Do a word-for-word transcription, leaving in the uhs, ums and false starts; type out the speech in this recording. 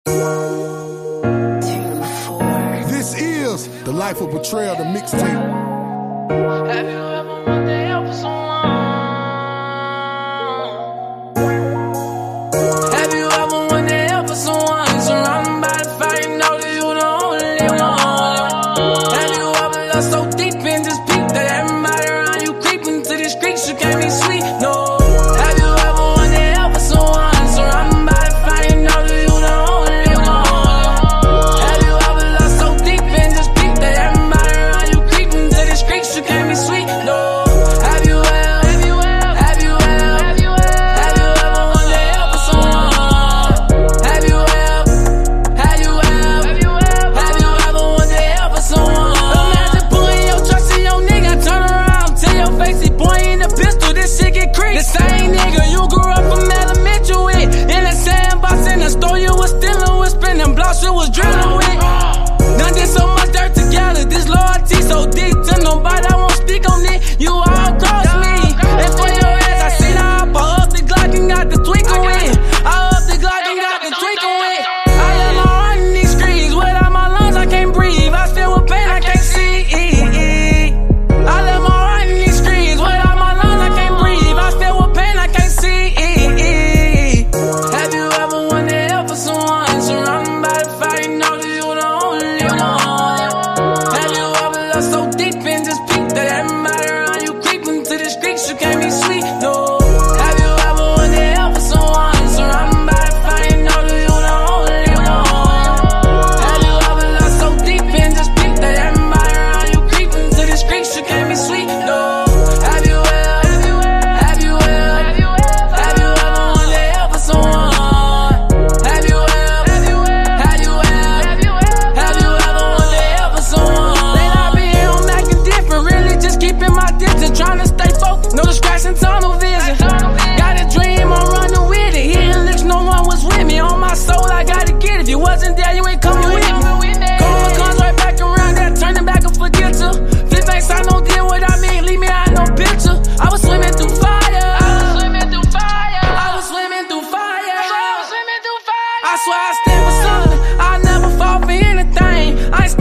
This is The Life of Betrayal, the mixtape. Have you ever wanted to help someone? Have you ever wanted to help someone? Surrounded by the fire, you know that you the only one. Have you ever lost so deep and just peeped that everybody around you creeping to the streets? You can't be sweet, no. Have you ever wanted to help someone? Surrounded by the fire, you know that you the only one. Have you ever lost so deep and just peeped that everybody around you creeping to the streets? You can't be sweet, no. Have you ever, have you ever, have you ever, have you ever, have you ever wanted to help someone? Have you ever, have you ever, have you ever, have you ever wanted to help someone? Imagine putting your trust in your nigga, turn around, tell your face he pointing the pistol, this shit get creepy. The same nigga you grew up from elementary with, in the sandbox in the store you was stealing with, spinning blocks you was drilling with. Done did so much dirt together, this loyalty so deep to nobody, I won't speak on it. You all cross me, and for your ass I seen I hop, I up the Glock and got the tweaking with. I up the Glock and got the tweaking with. I let my heart in these streets, without my lungs I can't breathe. I feel with pain I can't see. I let my heart in these streets, without my lungs I can't breathe. I feel with pain I can't see. Have you ever wanted to help someone? Surrounded by the fire, you know that you the only one. Have you ever lost so deep and just peeped that everybody around you creeping to the streets? You can't be sweet, no. Have you ever wanted to help someone? Surrounded by the fire, you know that you the only one. Have you ever lost so deep and just peeped that everybody around you creeping to the streets? You can't be sweet, no. Have you ever, have you ever, have you ever, have you ever, have you ever wanted to help someone? Have you ever, have you ever, have you ever, have you ever, have you ever wanted to help someone? They not be here, I'm acting different, really just keeping my distance, trying to stay focused, no distraction, tunnel vision. Got a dream, I'm running with it, hitting licks, no one was with me. On my soul, I gotta get it. If you wasn't there, you ain't coming with me. Going comes right back around that, turning back and forget to. Flip banks, I no deal what I mean, leave me out no picture. I was swimming through fire. I was swimming through fire. I was swimming through fire. I was swimming through fire. I swear I stand for something. I never fall for anything. I ain't